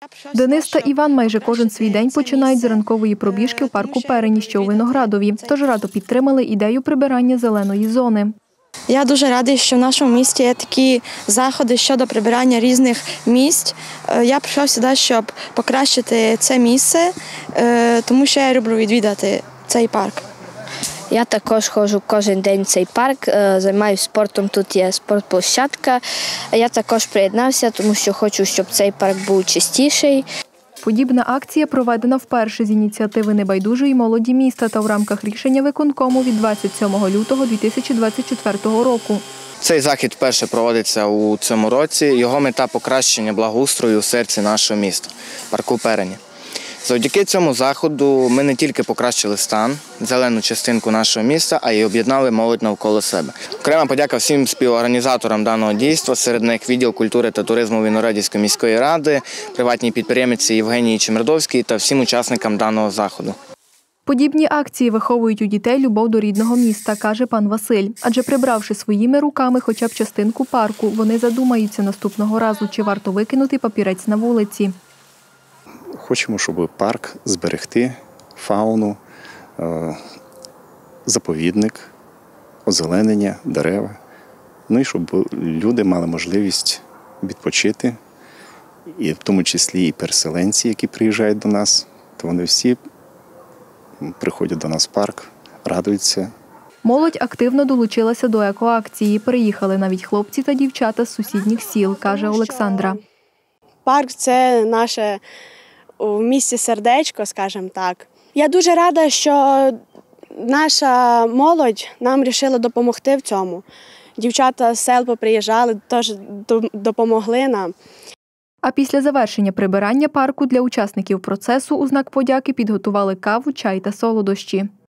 Денис та Іван майже кожен свій день починають з ранкової пробіжки в парку Перені, що у Виноградові. Тож радо підтримали ідею прибирання зеленої зони. Я дуже радий, що в нашому місті є такі заходи щодо прибирання різних місць. Я прийшов сюди, щоб покращити це місце, тому що я люблю відвідати цей парк. Я також ходжу кожен день в цей парк, займаюся спортом, тут є спортплощадка. Я також приєднався, тому що хочу, щоб цей парк був чистіший. Подібна акція проведена вперше з ініціативи небайдужої молоді міста та в рамках рішення виконкому від 27 лютого 2024 року. Цей захід вперше проводиться у цьому році. Його мета – покращення благоустрою у серці нашого міста – парку Перені. Завдяки цьому заходу ми не тільки покращили стан, зелену частинку нашого міста, а й об'єднали молодь навколо себе. Окрема подяка всім співорганізаторам даного дійства, серед них відділ культури та туризму Виноградівської міської ради, приватній підприємиці Євгенії Чемердовській та всім учасникам даного заходу. Подібні акції виховують у дітей любов до рідного міста, каже пан Василь. Адже прибравши своїми руками хоча б частинку парку, вони задумаються наступного разу, чи варто викинути папірець на вулиці. Хочемо, щоб парк зберегти фауну, заповідник, озеленення, дерева. Ну і щоб люди мали можливість відпочити, і в тому числі і переселенці, які приїжджають до нас, то вони всі приходять до нас в парк, радуються. Молодь активно долучилася до екоакції. Приїхали навіть хлопці та дівчата з сусідніх сіл, каже Олександра. Парк – це наше в місті сердечко, скажімо так. Я дуже рада, що наша молодь нам вирішила допомогти в цьому. Дівчата з сел поприїжджали, теж допомогли нам. А після завершення прибирання парку для учасників процесу у знак подяки підготували каву, чай та солодощі.